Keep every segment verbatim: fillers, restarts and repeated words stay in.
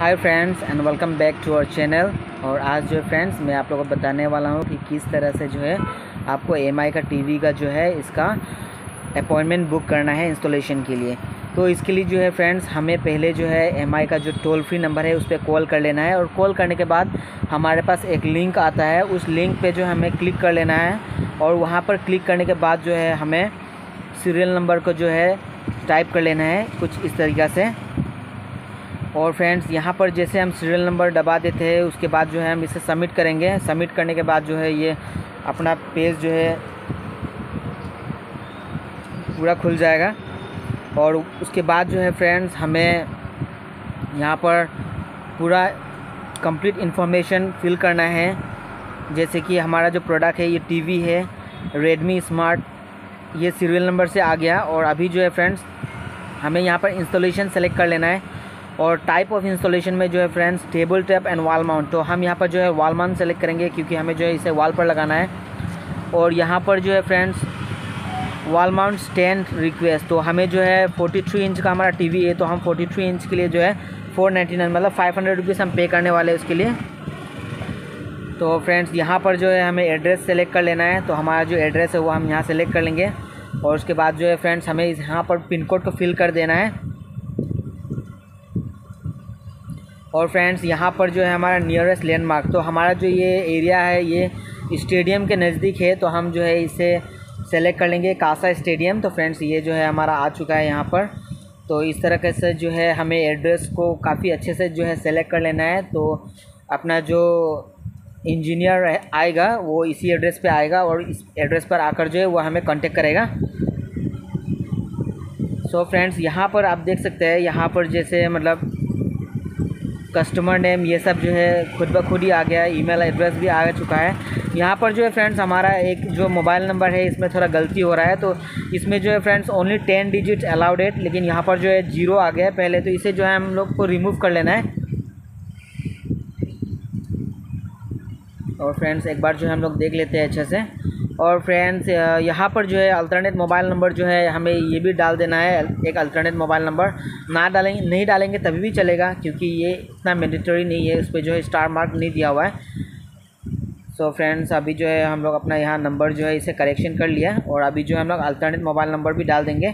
Hi friends and welcome back to our channel. और आज जो है फ्रेंड्स मैं आप लोगों को बताने वाला हूँ कि किस तरह से जो है आपको एम आई का टीवी का जो है इसका अपॉइंटमेंट बुक करना है इंस्टॉलेशन के लिए। तो इसके लिए जो है फ्रेंड्स हमें पहले जो है एम आई का जो टोल फ्री नंबर है उस पर कॉल कर लेना है। और कॉल करने के बाद हमारे पास एक लिंक आता है, उस लिंक पे जो हमें क्लिक कर लेना है। और वहाँ पर क्लिक करने के बाद जो है हमें सीरियल नंबर को जो है टाइप कर लेना है कुछ इस तरीक़ा से। और फ्रेंड्स यहाँ पर जैसे हम सीरियल नंबर दबा देते हैं उसके बाद जो है हम इसे सबमिट करेंगे। सबमिट करने के बाद जो है ये अपना पेज जो है पूरा खुल जाएगा। और उसके बाद जो है फ्रेंड्स हमें यहाँ पर पूरा कंप्लीट इन्फॉर्मेशन फिल करना है। जैसे कि हमारा जो प्रोडक्ट है ये टीवी है रेडमी स्मार्ट, ये सीरियल नंबर से आ गया। और अभी जो है फ्रेंड्स हमें यहाँ पर इंस्टॉलेशन सेलेक्ट कर लेना है। और टाइप ऑफ इंस्टॉलेशन में जो है friends table top and wall mount, तो हम यहाँ पर जो है वॉल माउंट सेलेक्ट करेंगे क्योंकि हमें जो है इसे वॉल पर लगाना है। और यहाँ पर जो है friends wall mount stand request, तो हमें जो है तैंतालीस इंच का हमारा टीवी है तो हम तैंतालीस इंच के लिए जो है फोर नाइन्टी नाइन मतलब फाइव हंड्रेड रुपीज़ हम पे करने वाले हैं उसके लिए। तो फ्रेंड्स यहाँ पर जो है हमें एड्रेस सेलेक्ट कर लेना है। तो हमारा जो एड्रेस है वो हम यहाँ सेलेक्ट कर लेंगे। और उसके बाद जो है फ्रेंड्स हमें यहाँ पर पिन कोड को फिल कर देना है। और फ्रेंड्स यहाँ पर जो है हमारा नियरेस्ट लैंडमार्क, तो हमारा जो ये एरिया है ये स्टेडियम के नज़दीक है तो हम जो है इसे सेलेक्ट कर लेंगे कासा स्टेडियम। तो फ्रेंड्स ये जो है हमारा आ चुका है यहाँ पर। तो इस तरह से जो है हमें एड्रेस को काफ़ी अच्छे से जो है सेलेक्ट कर लेना है। तो अपना जो इंजीनियर आएगा वो इसी एड्रेस पे आएगा और इस एड्रेस पर आकर जो है वो हमें कांटेक्ट करेगा। सो फ्रेंड्स यहाँ पर आप देख सकते हैं यहाँ पर जैसे मतलब कस्टमर नेम ये सब जो है खुद ब खुद ही आ गया है, ईमेल एड्रेस भी आ चुका है। यहाँ पर जो है फ्रेंड्स हमारा एक जो मोबाइल नंबर है इसमें थोड़ा गलती हो रहा है। तो इसमें जो है friends only ten digit allowed है, लेकिन यहाँ पर जो है जीरो आ गया है पहले, तो इसे जो है हम लोग को रिमूव कर लेना है। और फ्रेंड्स एक बार जो है हम लोग देख लेते हैं अच्छे से। और फ्रेंड्स यहाँ पर जो है अल्टरनेट मोबाइल नंबर जो है हमें ये भी डाल देना है, एक अल्टरनेट मोबाइल नंबर। ना डालेंगे नहीं डालेंगे तभी भी चलेगा क्योंकि ये इतना मैंडेटरी नहीं है, उस पर जो है स्टार मार्क नहीं दिया हुआ है। सो so फ्रेंड्स अभी जो है हम लोग अपना यहाँ नंबर जो है इसे करेक्शन कर लिया। और अभी जो है हम लोग अल्टरनेट मोबाइल नंबर भी डाल देंगे।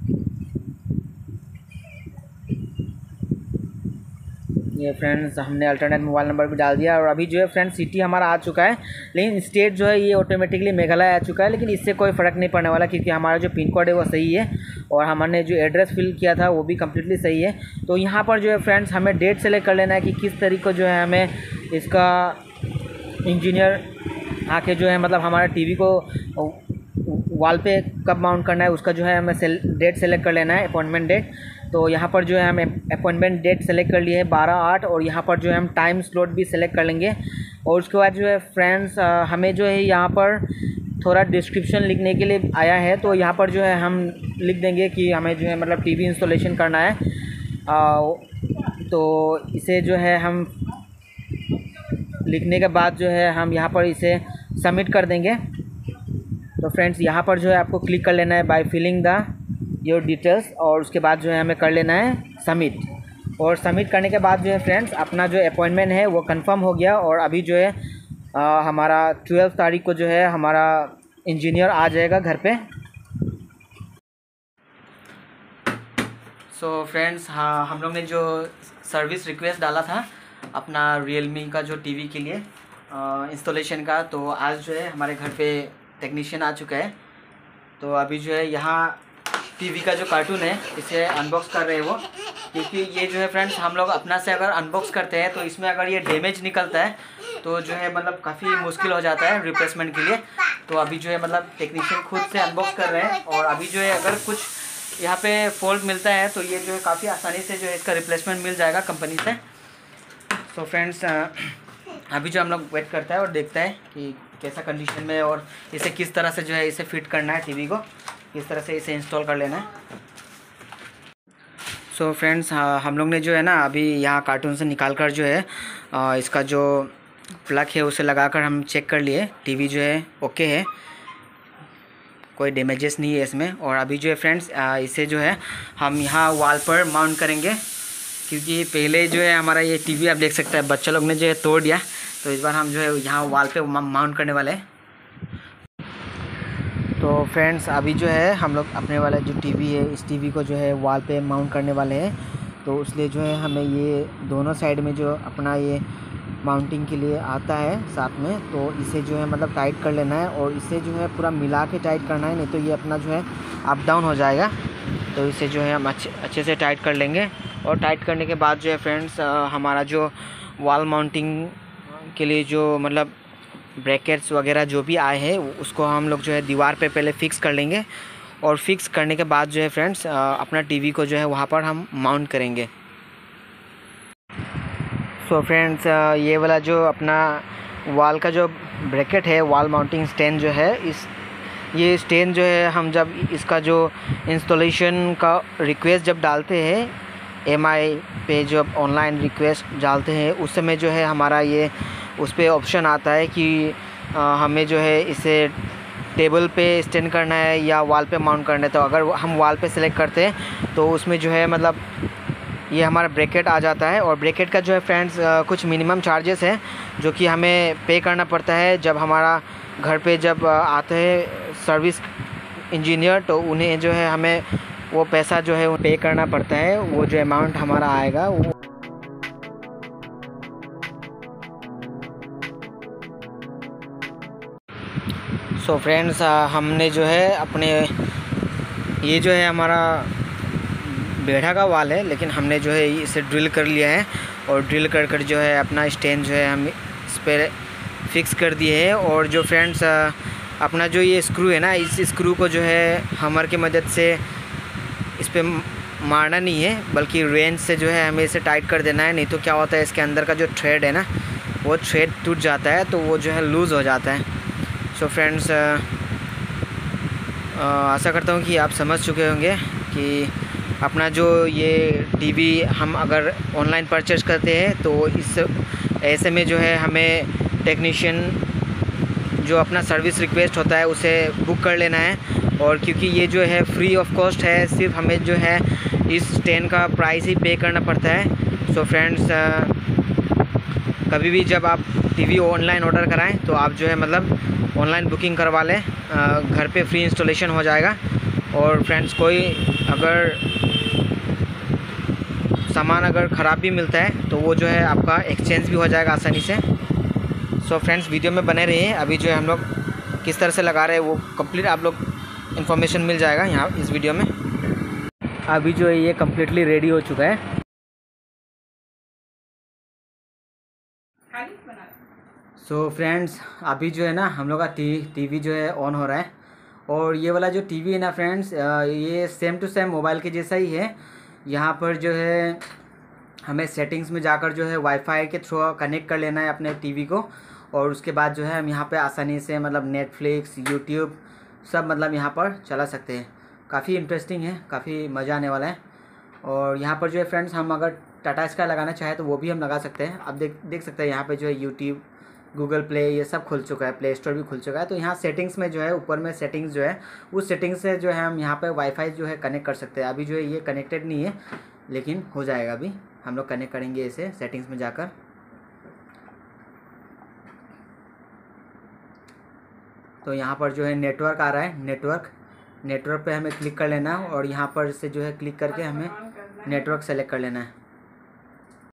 ये फ्रेंड्स हमने अल्टरनेट मोबाइल नंबर भी डाल दिया। और अभी जो है फ्रेंड्स सिटी हमारा आ चुका है, लेकिन स्टेट जो है ये ऑटोमेटिकली मेघालय आ चुका है। लेकिन इससे कोई फ़र्क नहीं पड़ने वाला क्योंकि हमारा जो पिन कोड है वो सही है और हमने जो एड्रेस फिल किया था वो भी कम्प्लीटली सही है। तो यहाँ पर जो है फ्रेंड्स हमें डेट सेलेक्ट कर लेना है कि किस तरीके को जो है हमें इसका इंजीनियर आके जो है मतलब हमारा टीवी को वॉल पे कब माउंट करना है उसका जो है हमें सेल, डेट सेलेक्ट कर लेना है, अपॉइंटमेंट डेट। तो यहाँ पर जो है हम अपॉइंटमेंट डेट सेलेक्ट कर लिए है बारह आठ। और यहाँ पर जो है हम टाइम स्लॉट भी सेलेक्ट कर लेंगे। और उसके बाद जो है फ्रेंड्स हमें जो है यहाँ पर थोड़ा डिस्क्रिप्शन लिखने के लिए आया है, तो यहाँ पर जो है हम लिख देंगे कि हमें जो है मतलब टीवी इंस्टॉलेशन करना है। आ, तो इसे जो है हम लिखने के बाद जो है हम यहाँ पर इसे सबमिट कर देंगे। तो फ्रेंड्स यहाँ पर जो है आपको क्लिक कर लेना है by filling the your details. और उसके बाद जो है हमें कर लेना है सबमिट। और सबमिट करने के बाद जो है फ्रेंड्स अपना जो अपॉइंटमेंट है वो कंफर्म हो गया। और अभी जो है आ, हमारा ट्वेल्व तारीख को जो है हमारा इंजीनियर आ जाएगा घर पे। सो so फ्रेंड्स हाँ हम लोग ने जो सर्विस रिक्वेस्ट डाला था अपना रियलमी का जो टीवी के लिए इंस्टॉलेशन का, तो आज जो है हमारे घर पे टेक्नीशियन आ चुका है। तो अभी जो है यहाँ टीवी का जो कार्टून है इसे अनबॉक्स कर रहे हैं वो, क्योंकि ये जो है फ्रेंड्स हम लोग अपना से अगर अनबॉक्स करते हैं तो इसमें अगर ये डैमेज निकलता है तो जो है मतलब काफ़ी मुश्किल हो जाता है रिप्लेसमेंट के लिए। तो अभी जो है मतलब टेक्नीशियन खुद से अनबॉक्स कर रहे हैं। और अभी जो है अगर कुछ यहाँ पे फॉल्ट मिलता है तो ये जो है काफ़ी आसानी से जो है इसका रिप्लेसमेंट मिल जाएगा कंपनी से। सो फ्रेंड्स अभी जो हम लोग वेट करता है और देखता है कि कैसा कंडीशन में और इसे किस तरह से जो है इसे फिट करना है, टीवी को किस तरह से इसे इंस्टॉल कर लेना है। सो so फ्रेंड्स हम लोग ने जो है ना अभी यहाँ कार्टून से निकाल कर जो है आ, इसका जो प्लग है उसे लगाकर हम चेक कर लिए, टीवी जो है ओके है, कोई डैमेजेस नहीं है इसमें। और अभी जो है फ्रेंड्स इसे जो है हम यहाँ वॉल पर माउंट करेंगे क्योंकि पहले जो है हमारा ये टीवी आप देख सकते हैं बच्चा लोग ने जो है तोड़ दिया, तो इस बार हम जो है यहाँ वॉल पे माउंट करने वाले हैं। तो फ्रेंड्स अभी जो है हम लोग अपने वाला जो टीवी है इस टीवी को जो है वॉल पे माउंट करने वाले हैं। तो इसलिए जो है हमें ये दोनों साइड में जो अपना ये माउंटिंग के लिए आता है साथ में, तो इसे जो है मतलब टाइट कर लेना है और इसे जो है पूरा मिला के टाइट करना है, नहीं तो ये अपना जो है अप डाउन हो जाएगा। तो इसे जो है हम अच्छे अच्छे से टाइट कर लेंगे। और टाइट करने के बाद जो है फ्रेंड्स हमारा जो वॉल माउंटिंग के लिए जो मतलब ब्रैकेट्स वगैरह जो भी आए हैं उसको हम लोग जो है दीवार पे पहले फ़िक्स कर लेंगे। और फिक्स करने के बाद जो है फ्रेंड्स अपना टीवी को जो है वहाँ पर हम माउंट करेंगे। सो so फ्रेंड्स ये वाला जो अपना वॉल का जो ब्रैकेट है, वॉल माउंटिंग स्टैंड जो है, इस ये स्टैंड जो है हम जब इसका जो इंस्टॉलेशन का रिक्वेस्ट जब डालते हैं एम आई पे, जब ऑनलाइन रिक्वेस्ट डालते हैं उस समय जो है हमारा ये उस पर ऑप्शन आता है कि आ, हमें जो है इसे टेबल पे स्टैंड करना है या वॉल पे माउंट करना है। तो अगर हम वॉल पे सेलेक्ट करते हैं तो उसमें जो है मतलब ये हमारा ब्रैकेट आ जाता है। और ब्रैकेट का जो है फ्रेंड्स कुछ मिनिमम चार्जेस है जो कि हमें पे करना पड़ता है जब हमारा घर पे जब आते हैं सर्विस इंजीनियर, तो उन्हें जो है हमें वो पैसा जो है पे करना पड़ता है। वो जो अमाउंट हमारा आएगा वो सो so फ्रेंड्स हमने जो है अपने ये जो है हमारा बेढ़ा का वाल है, लेकिन हमने जो है इसे ड्रिल कर लिया है और ड्रिल कर कर जो है अपना स्टैंड जो है हम इस पर फिक्स कर दिए हैं। और जो फ्रेंड्स अपना जो ये स्क्रू है ना, इस स्क्रू को जो है हमर की मदद से इस पर मारना नहीं है, बल्कि रेंच से जो है हमें इसे टाइट कर देना है। नहीं तो क्या होता है इसके अंदर का जो थ्रेड है ना वो थ्रेड टूट जाता है, तो वो जो है लूज़ हो जाता है। सो so फ्रेंड्स आशा करता हूँ कि आप समझ चुके होंगे कि अपना जो ये टीवी हम अगर ऑनलाइन परचेज करते हैं तो इस ऐसे में जो है हमें टेक्नीशियन जो अपना सर्विस रिक्वेस्ट होता है उसे बुक कर लेना है। और क्योंकि ये जो है फ्री ऑफ कॉस्ट है, सिर्फ हमें जो है इस स्टैंड का प्राइस ही पे करना पड़ता है। सो फ्रेंड्स कभी भी जब आप टीवी ऑनलाइन ऑर्डर कराएं तो आप जो है मतलब ऑनलाइन बुकिंग करवा लें, घर पे फ्री इंस्टॉलेशन हो जाएगा। और फ्रेंड्स कोई अगर सामान अगर ख़राब भी मिलता है तो वो जो है आपका एक्सचेंज भी हो जाएगा आसानी से। सो so फ्रेंड्स वीडियो में बने रहिए। अभी जो है हम लोग किस तरह से लगा रहे हैं वो कंप्लीट आप लोग इन्फॉर्मेशन मिल जाएगा यहाँ इस वीडियो में। अभी जो है ये कम्प्लीटली रेडी हो चुका है। सो so फ्रेंड्स अभी जो है ना हम लोग का टी टीवी जो है ऑन हो रहा है। और ये वाला जो टीवी है ना फ्रेंड्स ये सेम टू सेम मोबाइल के जैसा ही है। यहाँ पर जो है हमें सेटिंग्स में जाकर जो है वाईफाई के थ्रू कनेक्ट कर लेना है अपने टीवी को, और उसके बाद जो है हम यहाँ पे आसानी से मतलब नेटफ्लिक्स, यूट्यूब सब मतलब यहाँ पर चला सकते हैं। काफ़ी इंटरेस्टिंग है, काफ़ी मज़ा आने वाला है। और यहाँ पर जो है फ्रेंड्स हम अगर टाटा स्काई लगाना चाहें तो वो भी हम लगा सकते हैं। अब देख देख सकते हैं यहाँ पे जो है यूट्यूब, गूगल प्ले ये सब खुल चुका है, प्ले स्टोर भी खुल चुका है। तो यहाँ सेटिंग्स में जो है ऊपर में सेटिंग्स जो है उस सेटिंग्स से जो है हम यहाँ पे वाईफाई जो है कनेक्ट कर सकते हैं। अभी जो है ये कनेक्टेड नहीं है लेकिन हो जाएगा, अभी हम लोग कनेक्ट करेंगे इसे सेटिंग्स में जाकर। तो यहाँ पर जो है नेटवर्क आ रहा है, नेटवर्क नेटवर्क पे हमें क्लिक कर लेना है और यहाँ पर से जो है क्लिक करके हमें नेटवर्क सेलेक्ट कर लेना है।